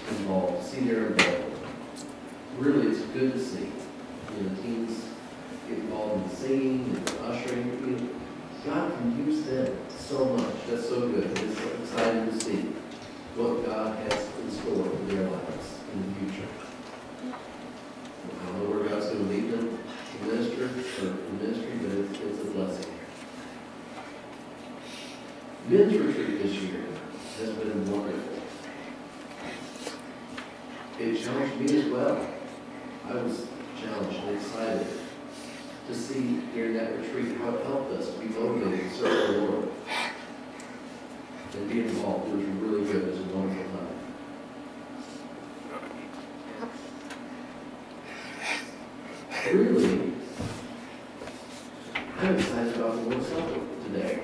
involved, to see their involvement. Really, it's good to see. Teens get involved in singing and ushering. God can use them so much. That's so good. It's exciting to see what God has in store for their lives in the future. I don't know where God's going to lead them to minister or in ministry, but it's a blessing. Men's retreat this year has been wonderful. It challenged me as well. I was challenged and excited to see during that retreat how it helped us to be motivated to serve the Lord and be involved. It was really good. It was a wonderful time. Really, I'm excited about the Lord's Supper today.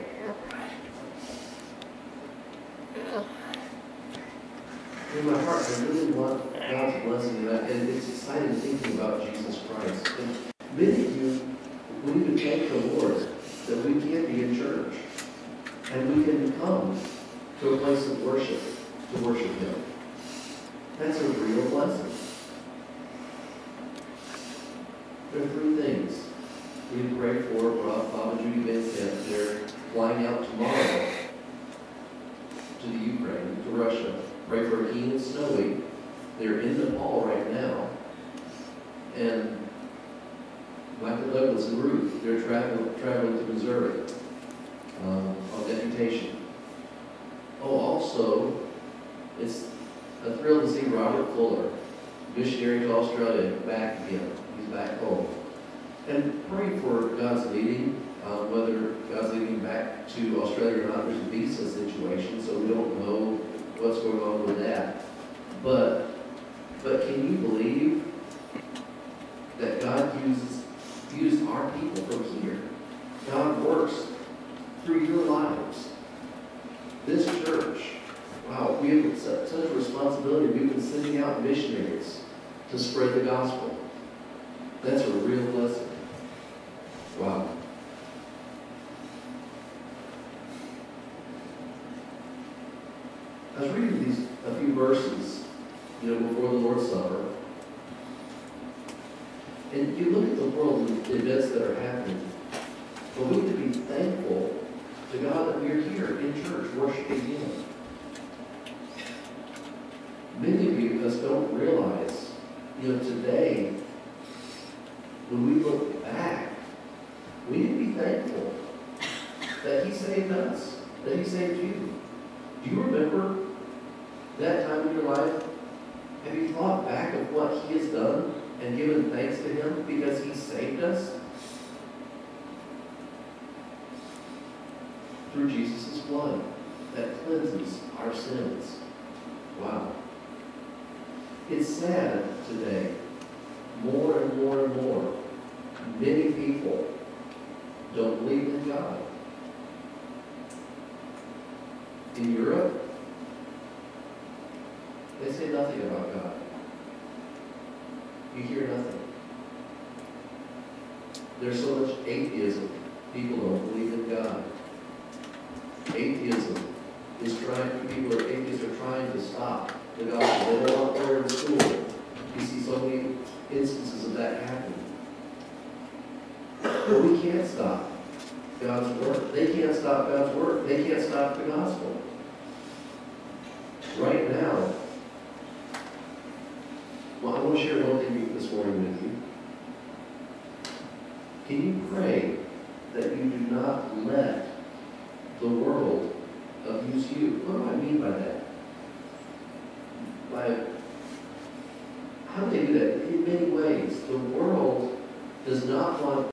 In my heart, I really want God's blessing, and it's exciting thinking about Jesus Christ. And many of you, we need to thank the Lord that we can be in church, and we can come to a place of worship to worship Him. That's a real blessing. There are three things we pray for Bob and Judy Van Camp. They're flying out tomorrow to the Ukraine, to Russia. Pray for Keen and Snowy. They're in Nepal right now. And Michael Douglas and Ruth, they're traveling to Missouri on deputation. Oh, also, it's a thrill to see Robert Fuller, missionary to Australia, back again. He's back home. And pray for God's leading, whether God's leading back to Australia or not. There's a visa situation, so we don't know what's going on with that. But can you believe that God used our people from here? God works through your lives. This church, wow, we have such a responsibility. We've been sending out missionaries to spread the gospel. That's a real blessing. Wow. I was reading a few verses, before the Lord's Supper. And you look at the world and the events that are happening. But we need to be thankful to God that we're here in church worshiping Him. Many of us don't realize, today, when we look back, we need to be thankful that He saved us, that He saved you. Do you remember that time in your life? Have you thought back of what He has done and given thanks to Him because He saved us? Through Jesus' blood that cleanses our sins. Wow. It's sad today, more and more and more, many people don't believe in God. In Europe, they say nothing about God. You hear nothing. There's so much atheism. People don't believe in God. Atheism is people are atheists are trying to stop the gospel. They don't want prayer in school. You see so many instances of that happening. But we can't stop God's work. They can't stop God's work. They can't stop the gospel. Right now, I want to share one thing this morning with you. Can you pray that you do not let the world abuse you? What do I mean by that? How do they do that? In many ways. The world does not want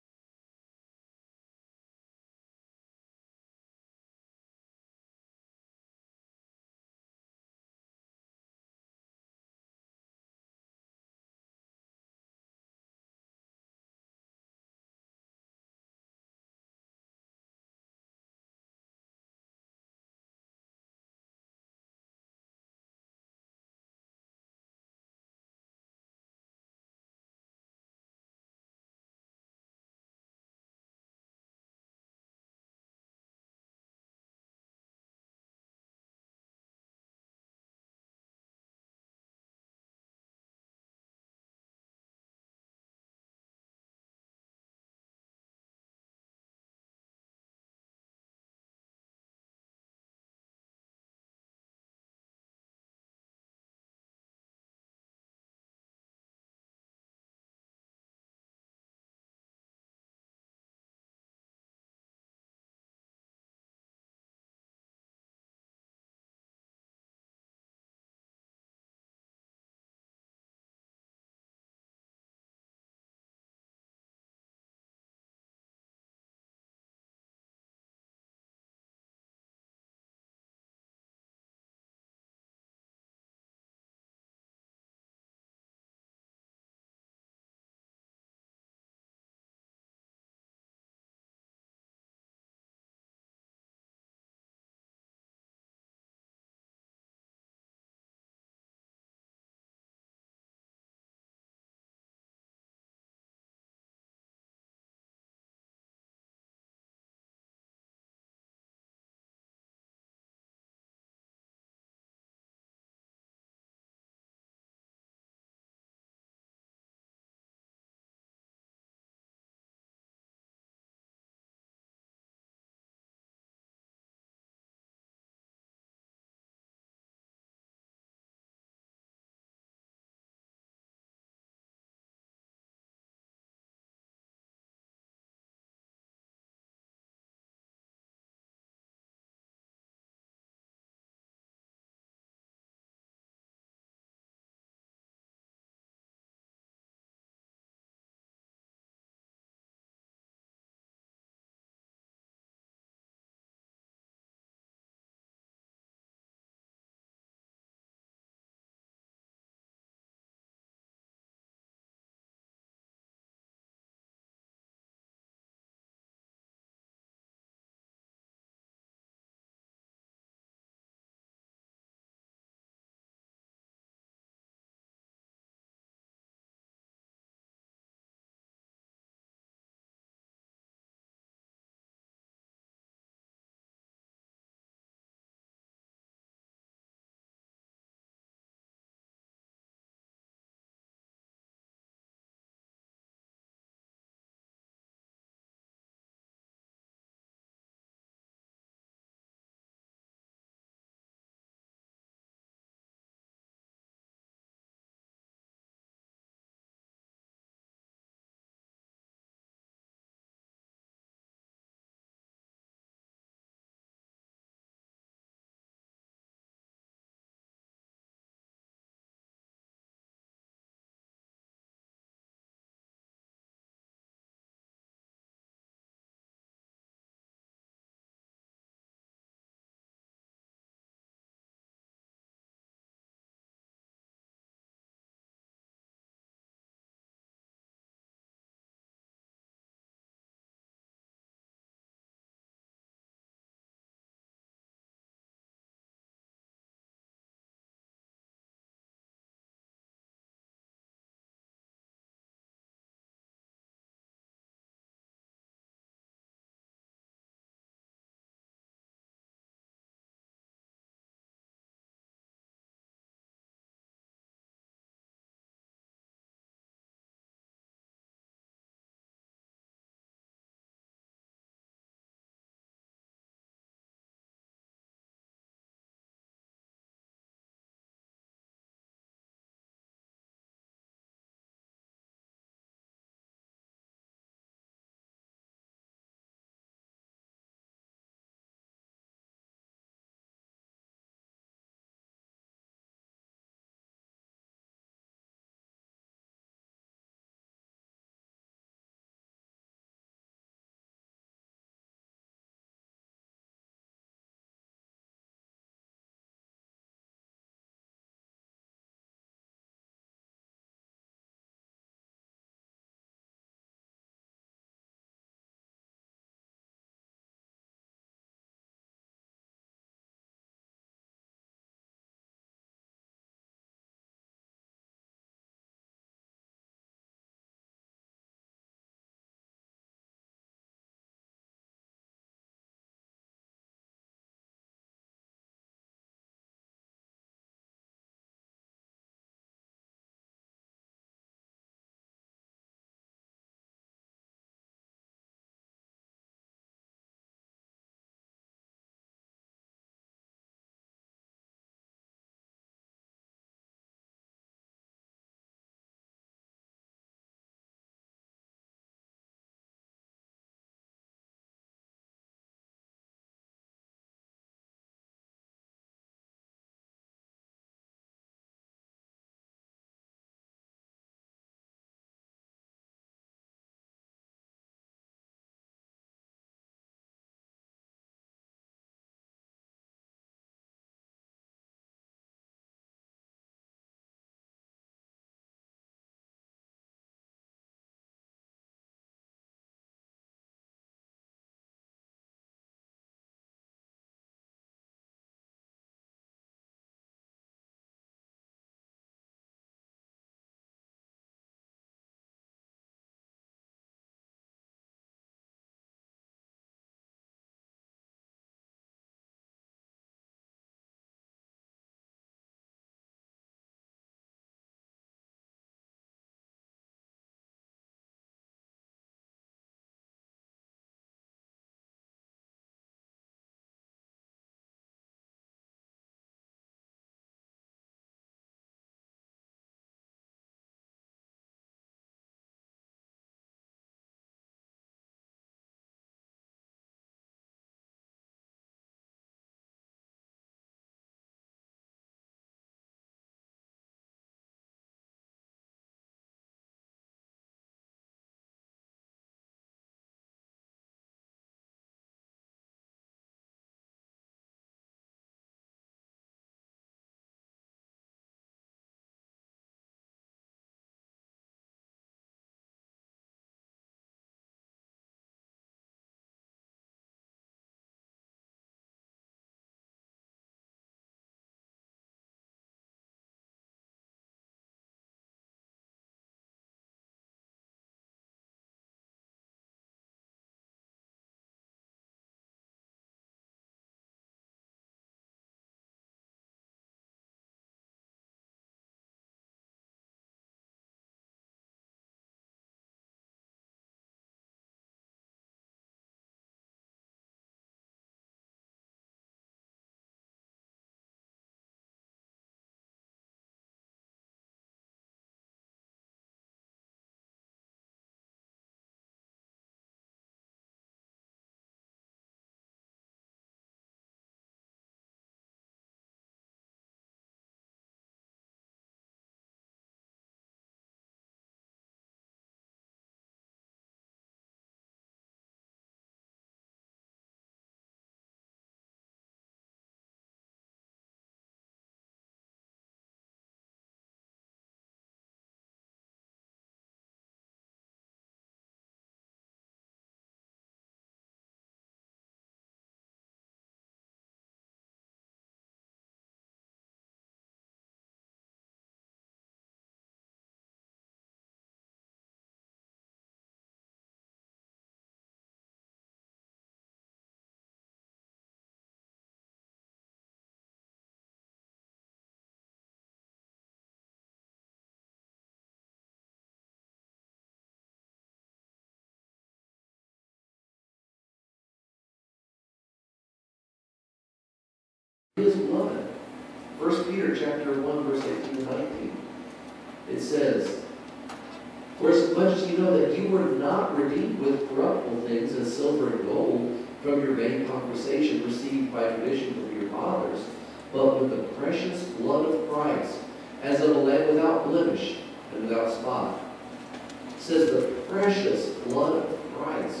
His blood. 1 Peter chapter 1, verse 18 and 19. It says, "For as much as you know that you were not redeemed with corruptible things as silver and gold from your vain conversation received by tradition from your fathers, but with the precious blood of Christ, as of a lamb without blemish and without spot." It says the precious blood of Christ.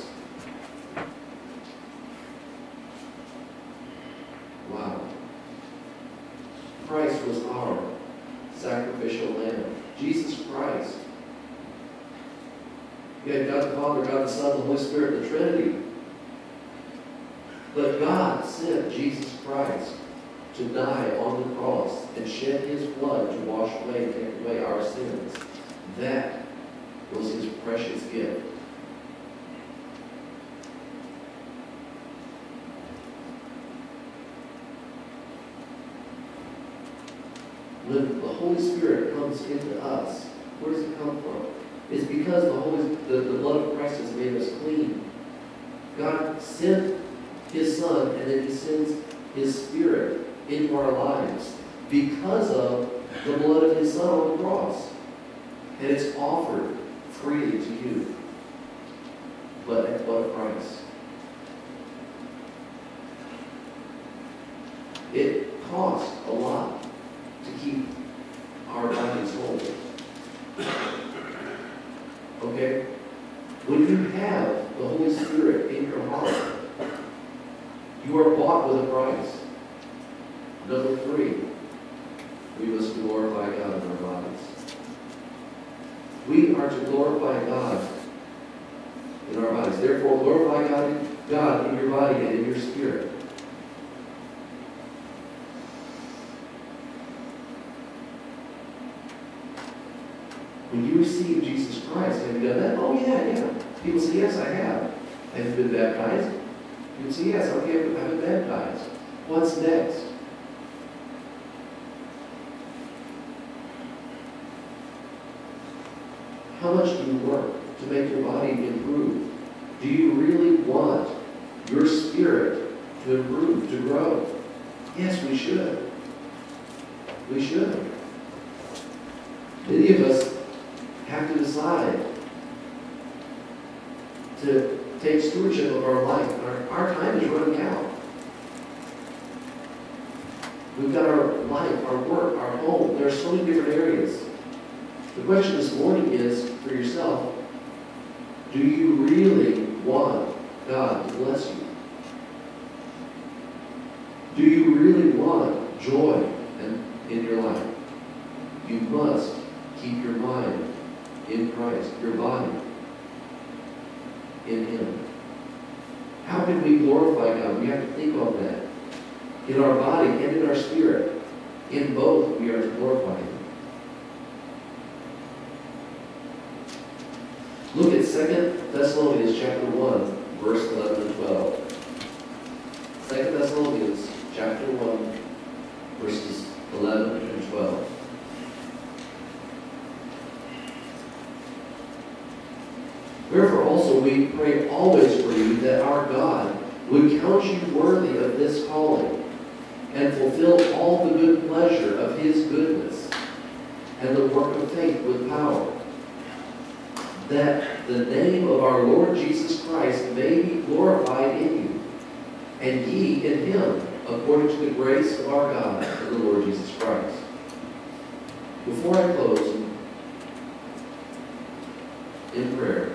Wow. Christ was our sacrificial lamb. Jesus Christ. You had God the Father, God the Son, the Holy Spirit, the Trinity. But God sent Jesus Christ to die on the cross and shed His blood to wash away and take away our sins. That was His precious gift. When the Holy Spirit comes into us, where does it come from? It's because the blood of Christ has made us clean. God sent His Son, and then He sends His Spirit into our lives because of the blood of His Son on the cross. And it's offered freely to you, but at what price? It costs a lot to keep our bodies holy. Okay? When you have the Holy Spirit in your heart, you are bought with a price. Number 3, we must glorify God in our bodies. We are to glorify God in our bodies. Therefore, glorify God in your body and in your spirit. When you receive Jesus Christ, have you done that? Oh, yeah. People say, yes, I have. Have you been baptized? You say, yes, okay, I've been baptized. What's next? How much do you work to make your body improve? Do you really want your spirit to improve, to grow? Yes, we should. We should. Many of us have to decide to take stewardship of our life. Our time is running out. We've got our life, our work, our home. There are so many different areas. The question this morning is, for yourself, do you really want God to bless you? Do you really want joy in your life? You must keep your mind in Christ, your body in Him. How can we glorify God? We have to think on that. In our body and in our spirit. In both, we are to glorify Him. Look at 2 Thessalonians chapter 1, verse 11 and 12. 2 Thessalonians chapter 1, verses 11 and 12. Wherefore also we pray always for you, that our God would count you worthy of this calling, and fulfill all the good pleasure of His goodness, and the work of faith with power, that the name of our Lord Jesus Christ may be glorified in you, and ye in Him, according to the grace of our God and the Lord Jesus Christ. Before I close in prayer,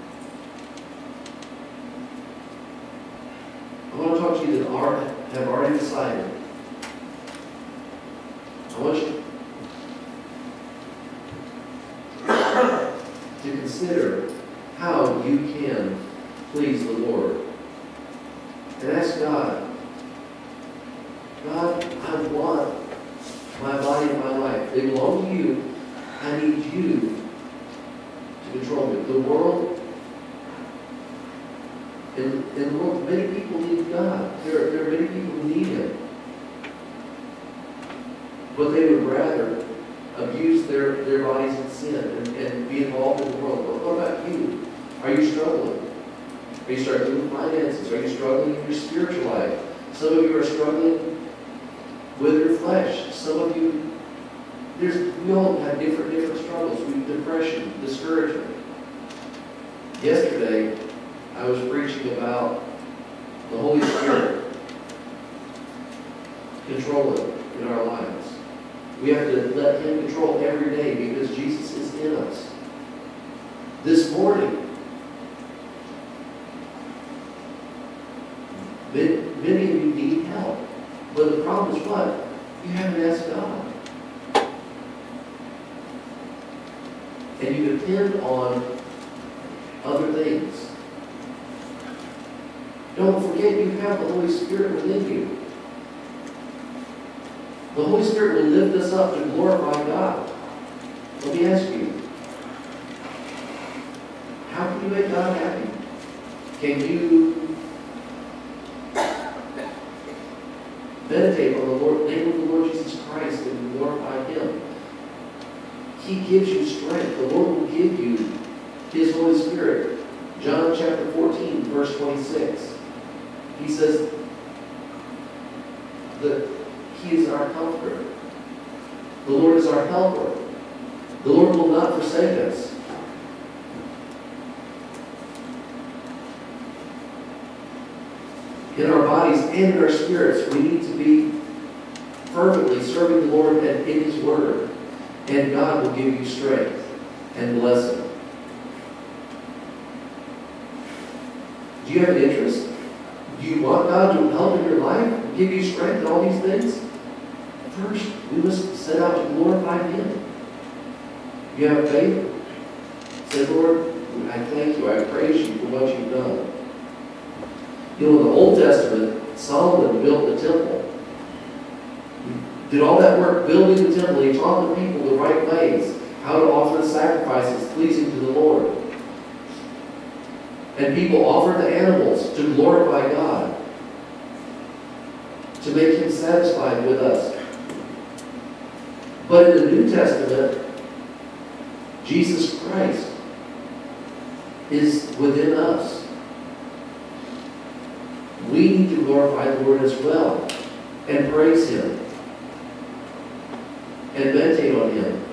I want to talk to you that have already decided. I want you to consider how you can please the Lord. And ask God, I want my body and my life. They belong to you. I need you to control me. The world, in the world, many people need God. There are many people who need Him. But they would rather abuse their bodies in sin and be involved in the world. But what about you? Are you struggling? Are you struggling with finances? Are you struggling in your spiritual life? Some of you are struggling flesh. Some of you, we all have different struggles. Depression, discouragement. Yesterday, I was preaching about the Holy Spirit controlling in our lives. We have to let Him control every day because Jesus is in us. This morning, many of you need help. But the problem is what? You haven't asked God. And you depend on other things. Don't forget you have the Holy Spirit within you. The Holy Spirit will lift us up to glorify God. Let me ask you, how can you make God happy? Can you meditate on the name of the Lord Jesus Christ and glorify Him? He gives you strength. The Lord will give you His Holy Spirit. John chapter 14, verse 26. He says that He is our comforter. The Lord is our helper. The Lord will not forsake us. In our bodies and in our spirits, we need to be fervently serving the Lord and in His Word. And God will give you strength and blessing. Do you have an interest? Do you want God to help in your life, give you strength and all these things? First, we must set out to glorify Him. You have faith? Say, Lord, I thank you, I praise you for what you've done. You know, in the Old Testament, Solomon built the temple. He did all that work building the temple. He taught the people the right ways, how to offer the sacrifices pleasing to the Lord. And people offered the animals to glorify God, to make Him satisfied with us. But in the New Testament, Jesus Christ is within us. We need to glorify the Lord as well and praise Him and meditate on Him.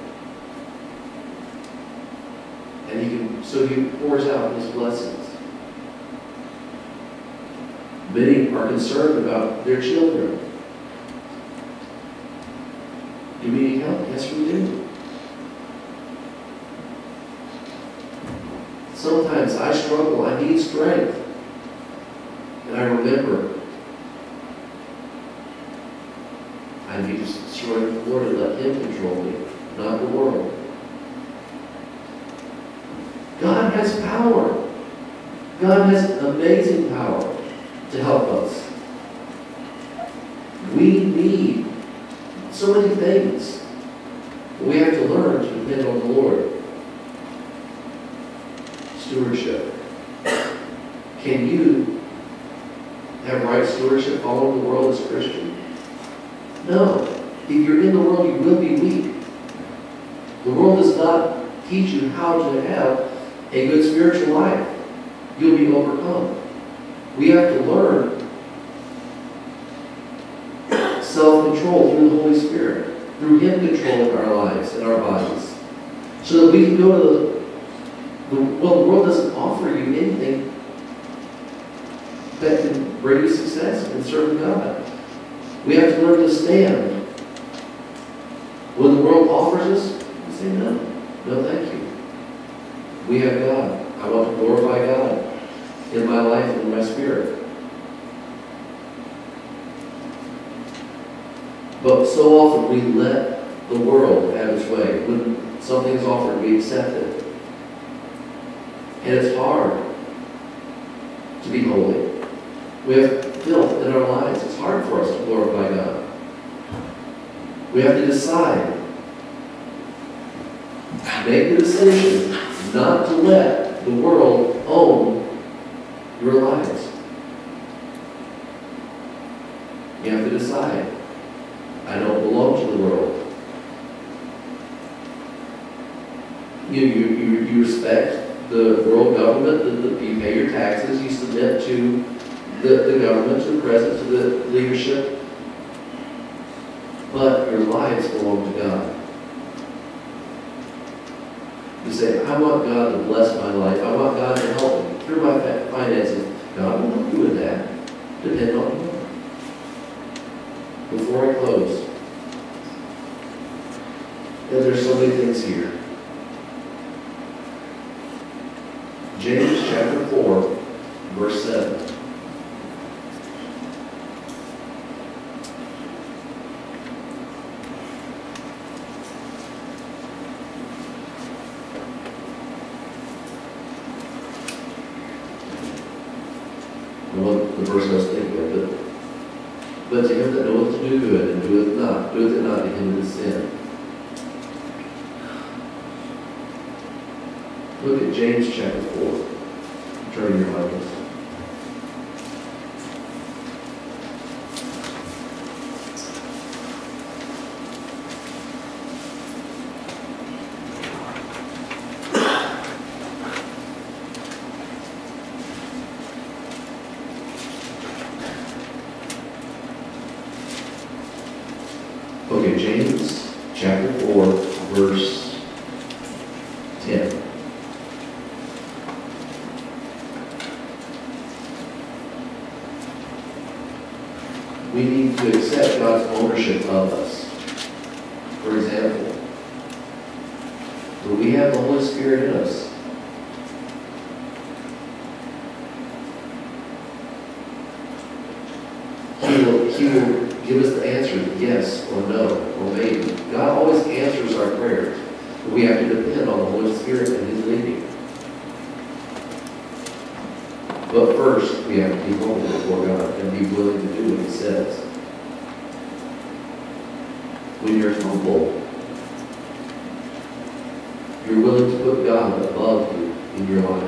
And so He pours out His blessings. Many are concerned about their children. Do we need help? Yes, we do. Sometimes I struggle. I need strength. And I remember I need to surrender to the Lord and let Him control me, not the world. God has power. God has amazing power to help us. We need so many things. We have to learn to depend on the Lord. Stewardship. Can you have right stewardship following the world as a Christian? No. If you're in the world, you will be weak. The world does not teach you how to have a good spiritual life. You'll be overcome. We have to learn self-control through the Holy Spirit, through Him controlling our lives and our bodies, so that we can go to the world doesn't offer you anything that can bring you success in serving God. We have to learn to stand. When the world offers us, we say no. No, thank you. We have God. I want to glorify God in my life and in my spirit. But so often we let the world have its way. When something is offered, we accept it. And it's hard to be holy. We have filth in our lives. It's hard for us to glorify God. We have to decide. Make the decision not to let the world own your lives. You have to decide. I don't belong to the world. You respect the world government, you pay your taxes, you submit to the government, to the president, to the leadership. but your lives belong to God. You say, I want God to bless my life. I want God to help me through my finances. God will help you with that. Depend on Him. Before I close, and there's so many things here. James chapter 4, verse 7. The verse I was thinking of, but to him that knoweth to do good and doeth it not, to him that is sin. Look at James chapter 4. Turn your Bibles. Okay, James chapter 4, verse 10. We need to accept God's ownership of us. For example, when we have the Holy Spirit in us, He will give us the answer, yes or no, or maybe. God always answers our prayers, but we have to depend on the Holy Spirit and His leading. But first, we have to be humble before God and be willing to do what He says. When you're humble, you're willing to put God above you in your life.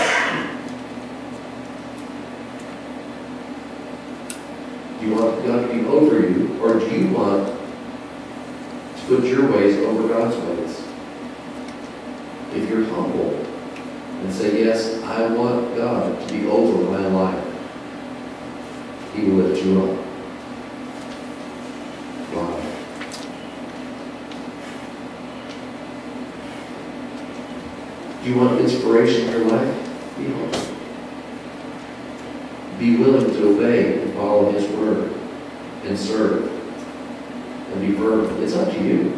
Do you want God to be over you, or do you want to put your ways over God's ways? If you're humble and say, yes, I want God to be over my life, He will lift you up. Wow. Do you want inspiration in your life? Be humble. Be willing to obey and follow His word and serve and be fervent. It's up to you.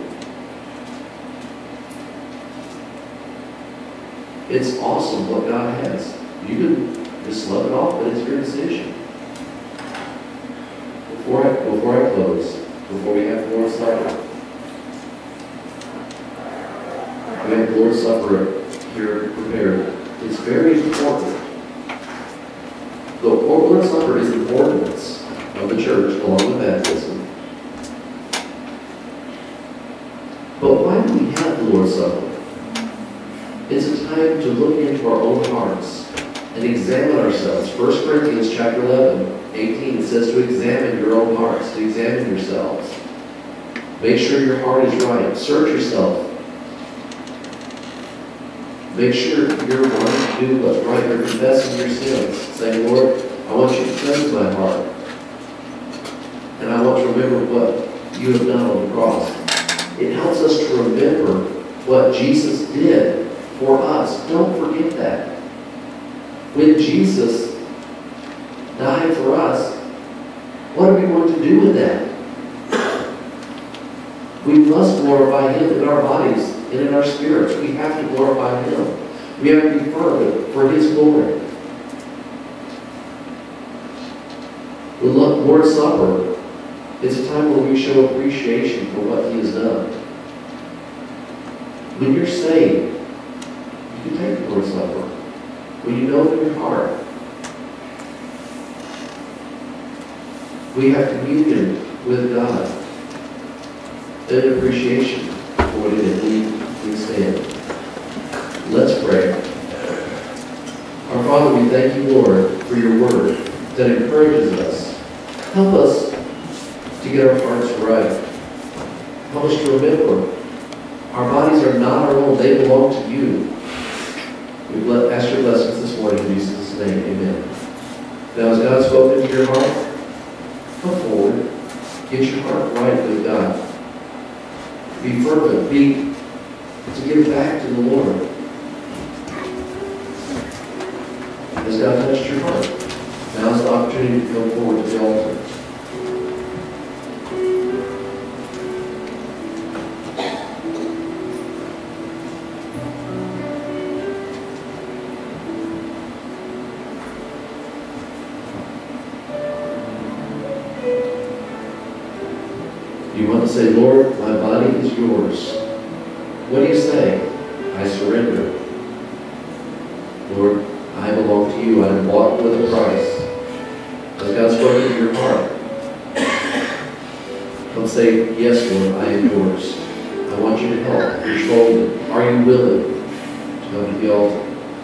It's awesome what God has. You can just love it off, but it's your decision. Before I close, before we have the Lord's Supper, we have the Lord's Supper here prepared. It's very important. The Lord's Supper is an ordinance of the church along with baptism. But why do we have the Lord's Supper? It's a time to look into our own hearts and examine ourselves. 1 Corinthians chapter 11, 18 says to examine your own hearts, to examine yourselves. Make sure your heart is right. Search yourself. Make sure you're wanting to do what's right. You're confessing your sins. Saying, Lord, I want you to cleanse my heart. And I want to remember what you have done on the cross. It helps us to remember what Jesus did for us. Don't forget that. When Jesus died for us, what are we going to do with that? We must glorify Him in our bodies and in our spirits. We have to glorify Him. We have to be fervent for His glory. The Lord's Supper is a time where we show appreciation for what He has done. When you're saved, you can take the Lord's Supper. When you know in your heart, we have communion with God and appreciation for what it is. We stand. Let's pray. Our Father, we thank you, Lord, for your word that encourages us. Help us to get our hearts right. Help us to remember our bodies are not our own. They belong to you. We ask your blessings this morning in Jesus' name. Amen. Now, has God spoken to your heart? Come forward. Get your heart right with God. Be fervent. To give back to the Lord. Has God touched your heart? Now's the opportunity to come forward to the altar. You want to say, Lord, my body is yours. What do you say? I surrender. Lord, I belong to you. I am bought with a price. Has God spoken to your heart? Come say, yes, Lord, I am yours. I want you to help, control me. Are you willing to come to the altar?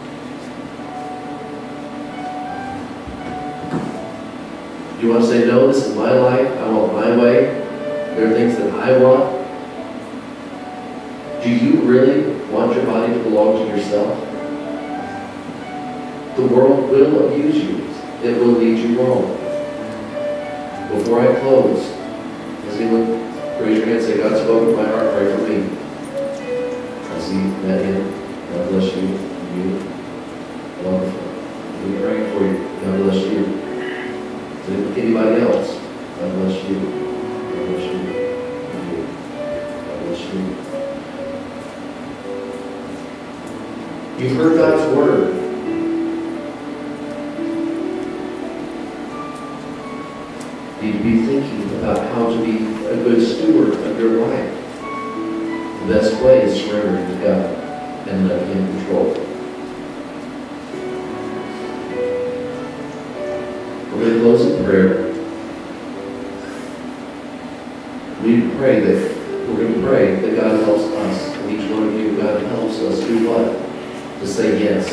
Do you want to say, no, this is my life. I want my way. There are things that I want. Do you really want your body to belong to yourself? The world will abuse you. It will lead you wrong. Before I close, as you look, raise your hand and say, God spoke to my heart, pray for me. I see that hand. God bless you. You. Wonderful. We're praying for you. God bless you. Is it with anybody else? God bless you. God bless you. You. God bless you. You've heard God's word. You need to be thinking about how to be a good steward of your life. The best way is surrendering to God and letting Him control. We're going to close in prayer. We need to pray that we're going to pray that God helps us. And each one of you, God helps us do what? To say yes.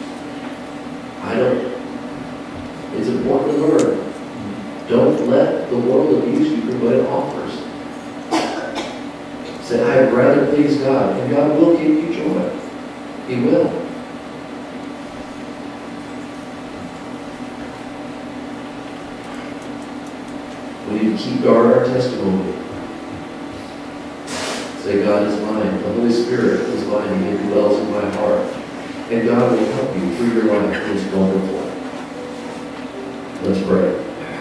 It's important to learn. Don't let the world abuse you for what it offers. Say, I'd rather please God, and God will give you joy. He will. We need to keep guard our testimony. Say, God is mine. The Holy Spirit is mine, and He dwells in my heart. And God will help you through your life. It's wonderful. Let's pray.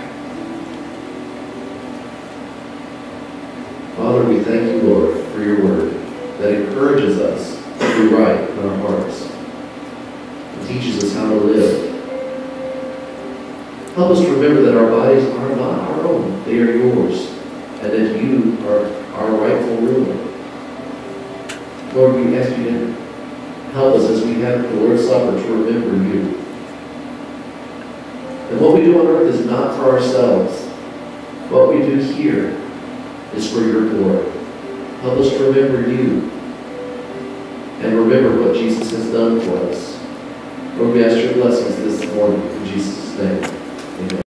Father, we thank you, Lord, for your word that encourages us to do right in our hearts. It teaches us how to live. Help us to remember that our bodies are not our own. They are yours. And that you are our rightful ruler. Lord, we ask you to help us as we have the Lord's Supper to remember you. And what we do on earth is not for ourselves. What we do here is for your glory. Help us to remember you and remember what Jesus has done for us. Lord, we ask your blessings this morning in Jesus' name. Amen.